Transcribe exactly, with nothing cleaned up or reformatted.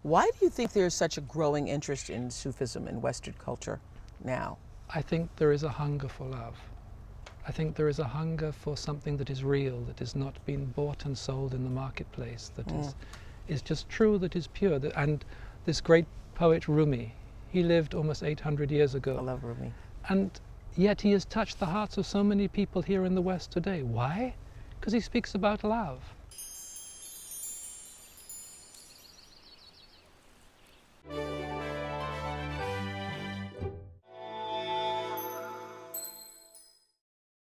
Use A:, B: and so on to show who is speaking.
A: Why do you think there's such a growing interest in Sufism in Western culture now?
B: I think there is a hunger for love. I think there is a hunger for something that is real, that is not being bought and sold in the marketplace, that mm. is, is just true, that is pure. And this great poet Rumi, he lived almost eight hundred years ago.
A: I love Rumi.
B: And yet he has touched the hearts of so many people here in the West today. Why? Because he speaks about love.